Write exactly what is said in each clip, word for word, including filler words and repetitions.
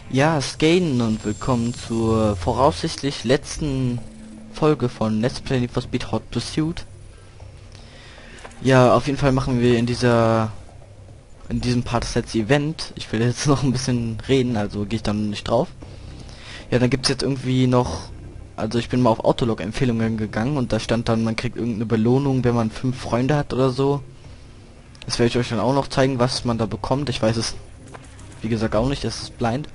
Ja, Skaden und willkommen zur voraussichtlich letzten Folge von Let's Play Need for Speed Hot Pursuit. Ja, auf jeden Fall machen wir in dieser in diesem Part das letzte Event. Ich will jetzt noch ein bisschen reden, also gehe ich dann nicht drauf. Ja, dann gibt's jetzt irgendwie noch, also ich bin mal auf Autolog Empfehlungen gegangen und da stand dann, man kriegt irgendeine Belohnung, wenn man fünf Freunde hat oder so. Das werde ich euch dann auch noch zeigen, was man da bekommt. Ich weiß es, wie gesagt, auch nicht, es ist blind.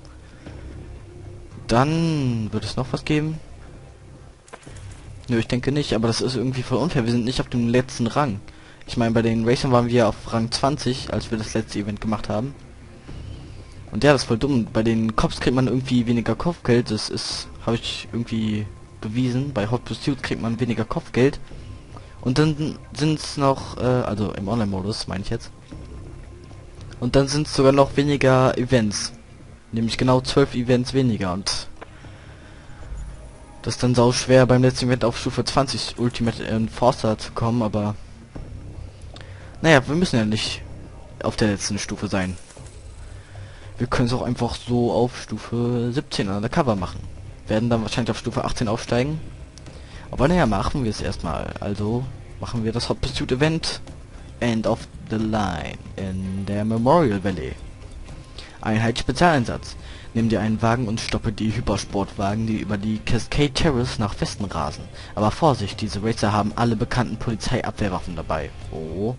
Dann wird es noch was geben. Nö, ich denke nicht, aber das ist irgendwie voll unfair. Wir sind nicht auf dem letzten Rang. Ich meine, bei den Racern waren wir auf Rang zwanzig, als wir das letzte Event gemacht haben. Und ja, das ist voll dumm. Bei den Cops kriegt man irgendwie weniger Kopfgeld. Das ist, habe ich irgendwie bewiesen. Bei Hot Pursuit kriegt man weniger Kopfgeld. Und dann sind es noch, äh, also im Online-Modus, meine ich jetzt. Und dann sind es sogar noch weniger Events. Nämlich genau zwölf Events weniger. Und das ist dann sau schwer beim letzten Event auf Stufe zwanzig Ultimate Enforcer zu kommen, aber naja, wir müssen ja nicht auf der letzten Stufe sein. Wir können es auch einfach so auf Stufe siebzehn undercover machen. Werden dann wahrscheinlich auf Stufe achtzehn aufsteigen. Aber naja, machen wir es erstmal. Also machen wir das Hot Pursuit Event End of the Line in der Memorial Valley. Einheit Spezialeinsatz. Nimm dir einen Wagen und stoppe die Hypersportwagen, die über die Cascade Terrace nach Westen rasen. Aber Vorsicht, diese Racer haben alle bekannten Polizeiabwehrwaffen dabei. Oh.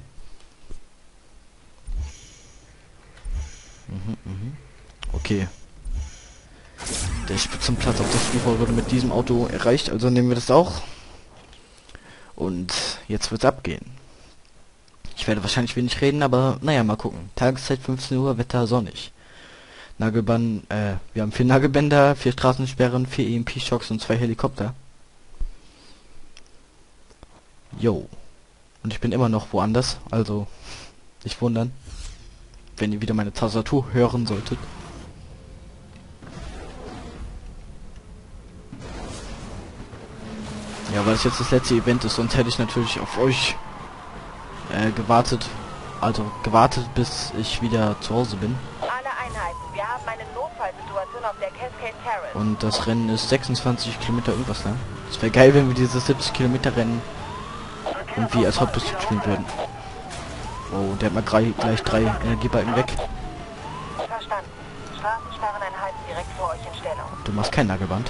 Mhm, mhm. Okay. Der Spitzenplatz auf der Stufe wurde mit diesem Auto erreicht, also nehmen wir das auch. Und jetzt wird's abgehen. Ich werde wahrscheinlich wenig reden, aber naja, mal gucken. Tageszeit fünfzehn Uhr, Wetter sonnig. Nagelband, äh, wir haben vier Nagelbänder, vier Straßensperren, vier E M P-Schocks und zwei Helikopter. Jo. Und ich bin immer noch woanders, also nicht wundern, wenn ihr wieder meine Tastatur hören solltet. Ja, weil es jetzt das letzte Event ist, sonst hätte ich natürlich auf euch äh, gewartet. Also gewartet, bis ich wieder zu Hause bin. Wir haben eine Notfallsituation auf der Cascade Terrace. Und das Rennen ist sechsundzwanzig Kilometer irgendwas lang. Es wäre geil, wenn wir dieses siebzig Kilometer Rennen irgendwie als Hauptbus spielen würden. Oh, der hat mal grei gleich drei Energiebalken weg. Verstanden. Straßensperreneinheiten direkt vor euch in Stellung. Du machst kein Nagelband.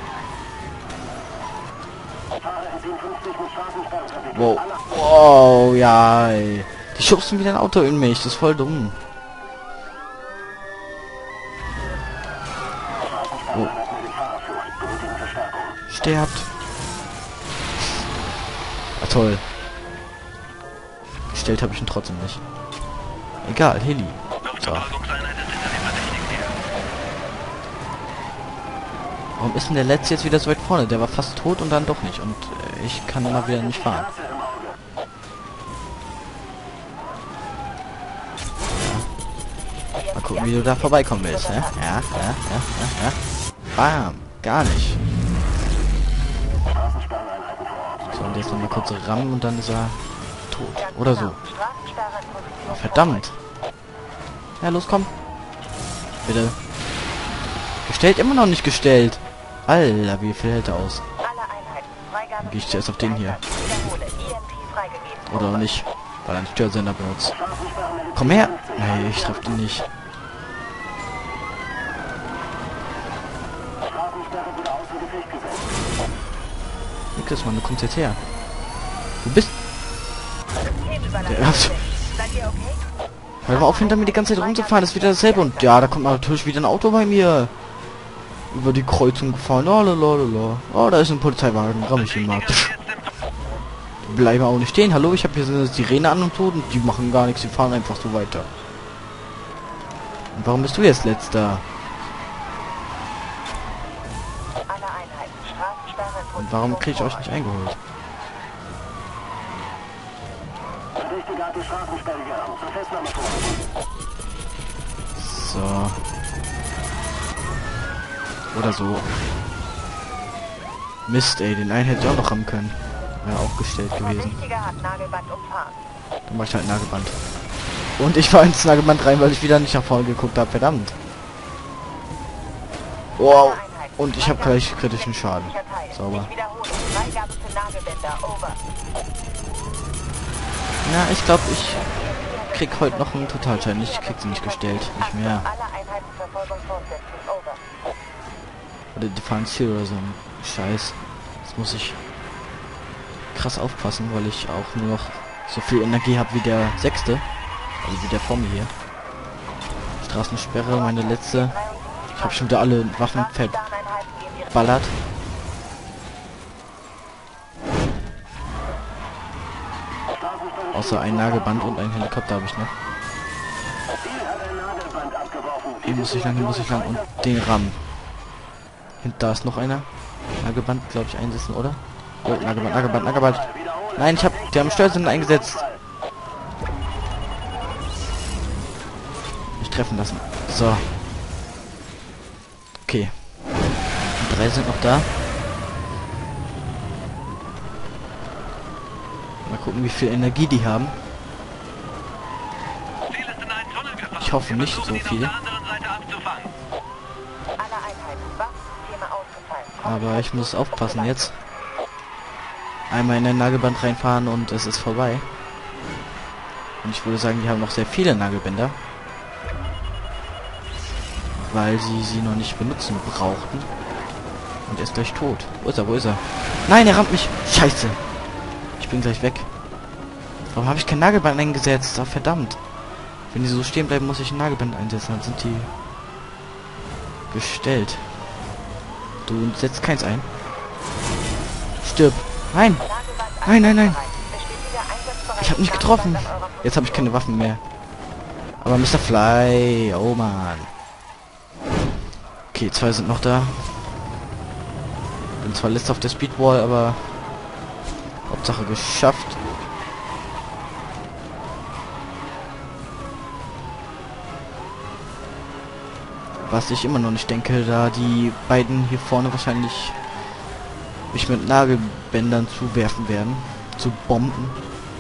Wow. Wow, ja, ey. Die schubsen wieder ein Auto in mich. Das ist voll dumm. Oh. Sterbt. Ah, toll. Gestellt habe ich ihn trotzdem nicht. Egal, Heli. So. Warum ist denn der letzte jetzt wieder so weit vorne? Der war fast tot und dann doch nicht. Und äh, ich kann mal wieder nicht fahren. Ja. Mal gucken, wie du da vorbeikommen willst. Ne? Ja, ja, ja, ja, ja. Bam. Gar nicht. So, und jetzt noch mal kurz rammen und dann ist er tot. Oder so. Oh, verdammt. Ja, los, komm. Bitte. Gestellt, immer noch nicht gestellt. Alter, wie viel hält er aus? Dann gehe ich zuerst auf den hier. Oder nicht, weil er einen Störsender benutzt. Komm her! Nee, ich treffe den nicht. Niklas, Mann, du kommst jetzt her. Du bist... Der hat... Hör mal auf, hinter mir die ganze Zeit rumzufahren, das ist wieder dasselbe. Und ja, da kommt natürlich wieder ein Auto bei mir. Über die Kreuzung gefahren. Lalalala. Oh, da ist ein Polizeiwagen. Ramm ich ihn mal. Die bleiben auch nicht stehen. Hallo, ich habe hier so eine Sirene an und so. Und die machen gar nichts. Die fahren einfach so weiter. Und warum bist du jetzt letzter? Und warum kriege ich euch nicht eingeholt? So. Oder so. Mist, ey, den einen hätte ich auch noch haben können. Wäre auch gestellt gewesen. Dann mach ich halt Nagelband. Und ich war ins Nagelband rein, weil ich wieder nicht nach vorne geguckt habe. Verdammt. Wow. Und ich habe gleich kritischen Schaden. Sauber. Ich wiederhole. Freigabe für Nagelbänder. Over. Ja, ich glaube, ich krieg heute noch einen Totalschaden. Ich krieg sie nicht gestellt. Nicht mehr. Alle Einheiten Verfolgung fortsetzen. Over. Oder Defense Zero oder so ein Scheiß. Jetzt muss ich krass aufpassen, weil ich auch nur noch so viel Energie habe wie der sechste. Also wie der vor mir hier. Straßensperre, meine letzte. Ich habe schon wieder alle Waffen verballert. Außer ein Nagelband und ein Helikopter habe ich noch. Hier muss ich lang, hier muss ich lang und den rammen. Hinter ist noch einer. Nagelband, glaube ich, einsetzen, oder? Oh, Nagelband, Nagelband, Nagelband. Nein, ich habe, die haben Steuersinn eingesetzt. Ich treffen lassen. So. Okay. Die drei sind noch da. Mal gucken, wie viel Energie die haben. Ich hoffe nicht so viel. Aber ich muss aufpassen jetzt. Einmal in ein Nagelband reinfahren und es ist vorbei. Und ich würde sagen, die haben noch sehr viele Nagelbänder. Weil sie sie noch nicht benutzen brauchten. Und er ist gleich tot. Wo ist er? Wo ist er? Nein, er rammt mich. Scheiße. Ich bin gleich weg. Warum habe ich kein Nagelband eingesetzt? Oh, verdammt. Wenn die so stehen bleiben, muss ich ein Nagelband einsetzen. Dann sind die gestellt. Du setzt keins ein. Stirb. Nein. Nein, nein, nein. Ich habe nicht getroffen. Jetzt habe ich keine Waffen mehr. Aber Mister Fly. Oh man. Okay, zwei sind noch da. Bin zwar letzter auf der Speedwall, aber Hauptsache geschafft. Was ich immer noch nicht denke, da die beiden hier vorne wahrscheinlich mich mit Nagelbändern zuwerfen werden. Zu Bomben.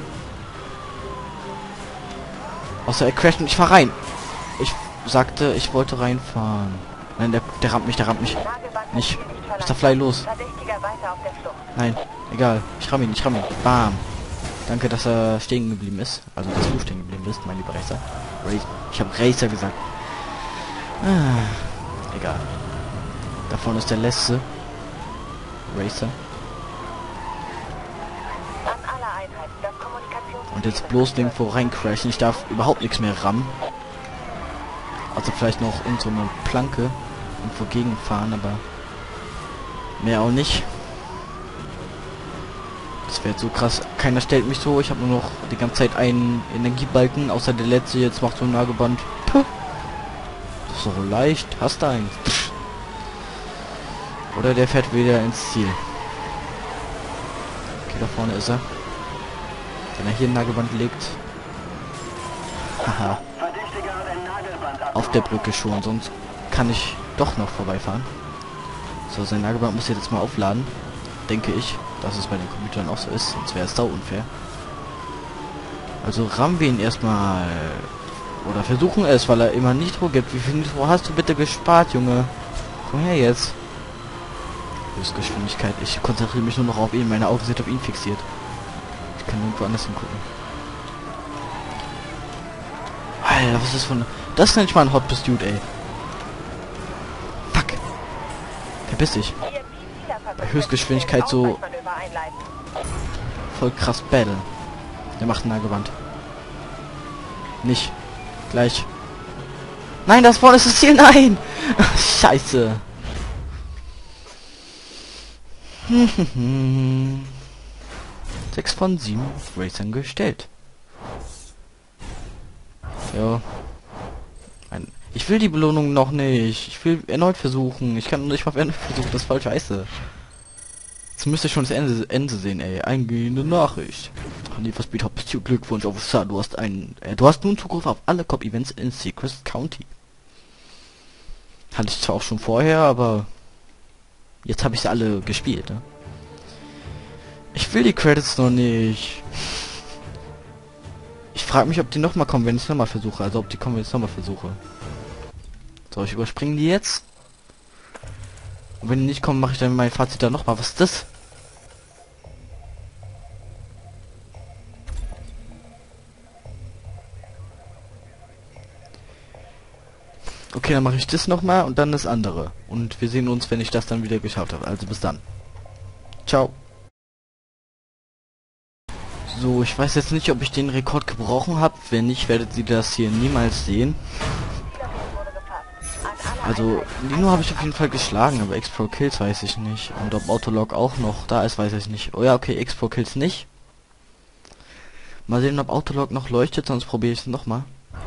Außer er crasht und ich fahr rein. Ich sagte, ich wollte reinfahren. Nein, der, der rammt mich, der rammt mich. Nicht. Mister Fly, los. Nein, egal. Ich ramm ihn, ich ramm ihn. Bam. Danke, dass er stehen geblieben ist. Also, dass du stehen geblieben bist, mein lieber Racer. Racer. Ich habe Racer gesagt. Ah, egal. Da vorne ist der letzte. Racer. Und jetzt bloß nirgendwo rein crashen. Ich darf überhaupt nichts mehr rammen. Also vielleicht noch in so eine Planke und vorgegen fahren, aber mehr auch nicht. Das wäre so krass. Keiner stellt mich so. Ich habe nur noch die ganze Zeit einen Energiebalken, außer der letzte jetzt macht so ein Nagelband. Puh. Das ist so leicht. Hast du einen? Oder der fährt wieder ins Ziel. Okay, da vorne ist er. Wenn er hier ein Nagelband legt. Haha. Auf der Brücke schon, sonst kann ich doch noch vorbeifahren. So, sein Nagelband muss jetzt mal aufladen. Denke ich, dass es bei den Computern auch so ist, sonst wäre es da unfair. Also rammen wir ihn erstmal. Oder versuchen es, weil er immer Nitro gibt. Wie viel Nitro hast du bitte gespart, Junge? Komm her jetzt. Höchstgeschwindigkeit. Ich konzentriere mich nur noch auf ihn. Meine Augen sind auf ihn fixiert. Ich kann nirgendwo anders hingucken. Alter, was ist von... Das nenne ich mal ein Hot Pursuit, ey. Fuck. Verpiss dich. Bei Höchstgeschwindigkeit so... Voll krass Battle. Der macht ein Nagelband. Nicht. Gleich. Nein, das vorne ist das Ziel. Nein! Scheiße. Sechs von sieben Racern gestellt. Ja. Ein, ich will die Belohnung noch nicht. Ich will erneut versuchen. Ich kann nicht mal erneut versuchen. Das ist voll scheiße. Jetzt müsste ich schon das Ende, Ende sehen, ey. Eingehende Nachricht. Lieber Speed Hop, Glückwunsch, Officer. Du hast einen. Äh, du hast nun Zugriff auf alle Cop-Events in Secret County. Hatte ich zwar auch schon vorher, aber jetzt habe ich sie alle gespielt, ne? Ich will die Credits noch nicht. Ich frage mich, ob die nochmal kommen, wenn ich es nochmal versuche. Also ob die kommen, wenn ich es nochmal versuche. So, ich überspringe die jetzt. Und wenn die nicht kommen, mache ich dann mein Fazit dann nochmal. Was ist das? Okay, dann mache ich das nochmal und dann das andere. Und wir sehen uns, wenn ich das dann wieder geschafft habe. Also bis dann. Ciao. So, ich weiß jetzt nicht, ob ich den Rekord gebrochen habe. Wenn nicht, werdet ihr das hier niemals sehen. Also, Lino habe ich auf jeden Fall geschlagen, aber X-Pro Kills weiß ich nicht. Und ob Autolog auch noch da ist, weiß ich nicht. Oh ja, okay, X-Pro Kills nicht. Mal sehen, ob Autolog noch leuchtet, sonst probiere ich es nochmal.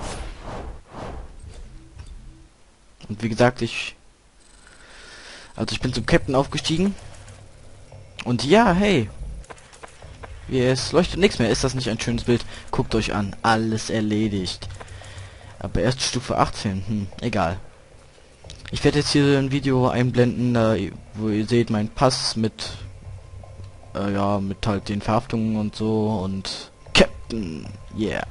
Und wie gesagt, ich... Also ich bin zum Captain aufgestiegen. Und ja, hey. Es leuchtet nichts mehr. Ist das nicht ein schönes Bild? Guckt euch an. Alles erledigt. Aber erst Stufe achtzehn. Hm, egal. Ich werde jetzt hier ein Video einblenden, da, wo ihr seht meinen Pass mit... Äh, ja, mit halt den Verhaftungen und so. Und... Captain. Yeah.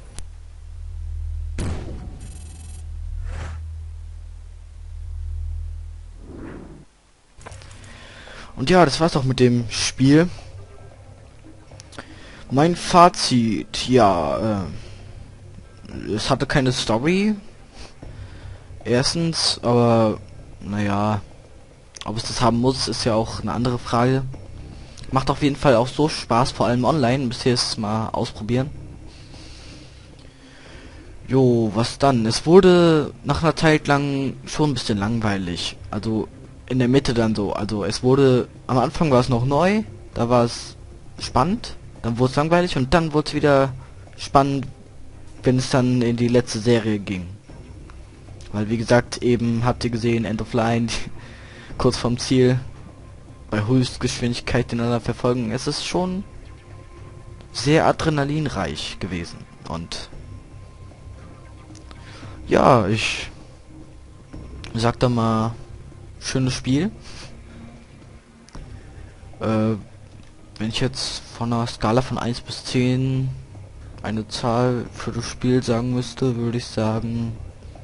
Und ja, das war's auch mit dem Spiel. Mein Fazit, ja, äh, es hatte keine Story. Erstens, aber naja, ob es das haben muss, ist ja auch eine andere Frage. Macht auf jeden Fall auch so Spaß, vor allem online. Müsst ihr es mal ausprobieren. Jo, was dann? Es wurde nach einer Zeit lang schon ein bisschen langweilig. Also in der Mitte dann so. Also es wurde, am Anfang war es noch neu, da war es spannend, dann wurde es langweilig und dann wurde es wieder spannend, wenn es dann in die letzte Serie ging. Weil wie gesagt, eben habt ihr gesehen, End of Line, kurz vorm Ziel, bei Höchstgeschwindigkeit ineinander verfolgen. Es ist schon sehr adrenalinreich gewesen. Und ja, ich sag da mal, schönes Spiel. Äh, wenn ich jetzt von einer Skala von eins bis zehn eine Zahl für das Spiel sagen müsste, würde ich sagen,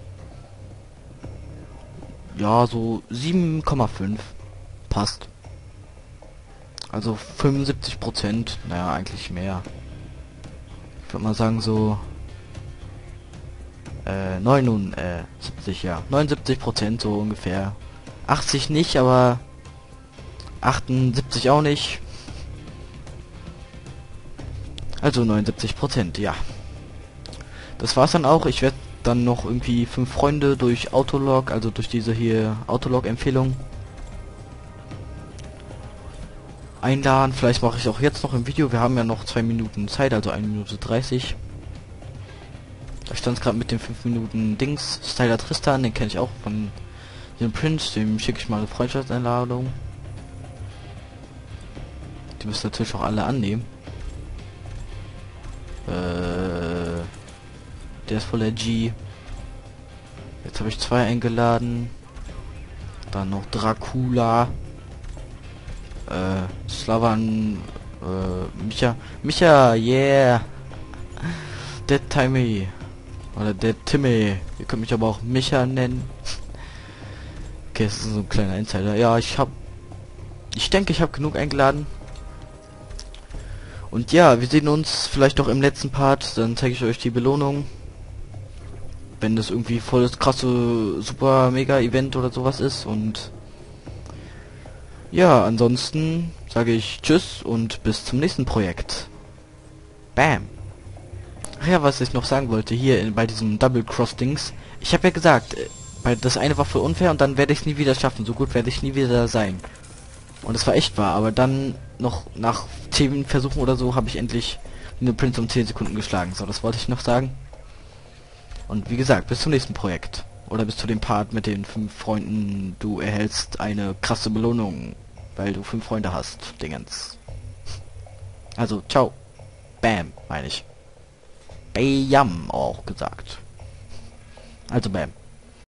ja, so sieben Komma fünf passt. Also fünfundsiebzig Prozent, naja, eigentlich mehr. Ich würde mal sagen so äh, neunundsiebzig, ja, neunundsiebzig Prozent so ungefähr. achtzig nicht, aber achtundsiebzig auch nicht. Also neunundsiebzig Prozent, ja. Das war's dann auch. Ich werde dann noch irgendwie fünf Freunde durch Autolog, also durch diese hier Autolog-Empfehlung einladen. Vielleicht mache ich es auch jetzt noch im Video. Wir haben ja noch zwei Minuten Zeit, also eine Minute dreißig. Da stand es gerade mit den fünf Minuten Dings. Styler Tristan, den kenne ich auch von dem Prince, dem schicke ich mal eine Freundschaftseinladung. Die müssen natürlich auch alle annehmen. Äh, der ist voller G. Jetzt habe ich zwei eingeladen. Dann noch Dracula. Äh, Slavan. Äh, Micha. Micha, yeah. Dead Timmy. Oder Dead Timmy. Ihr könnt mich aber auch Micha nennen. Okay, das ist so ein kleiner Insider. Ja, ich habe... Ich denke, ich habe genug eingeladen. Und ja, wir sehen uns vielleicht noch im letzten Part. Dann zeige ich euch die Belohnung. Wenn das irgendwie voll das krasse, super, mega Event oder sowas ist. Und ja, ansonsten sage ich Tschüss und bis zum nächsten Projekt. Bam. Ach ja, was ich noch sagen wollte, hier in, bei diesem Double Cross Dings. Ich habe ja gesagt, weil das eine war voll unfair und dann werde ich es nie wieder schaffen. So gut werde ich nie wieder sein. Und das war echt wahr, aber dann noch nach zehn Versuchen oder so habe ich endlich den Prince um zehn Sekunden geschlagen. So, das wollte ich noch sagen. Und wie gesagt, bis zum nächsten Projekt. Oder bis zu dem Part mit den fünf Freunden. Du erhältst eine krasse Belohnung, weil du fünf Freunde hast. Dingens. Also, ciao. Bam, meine ich. Bam auch gesagt. Also, bam.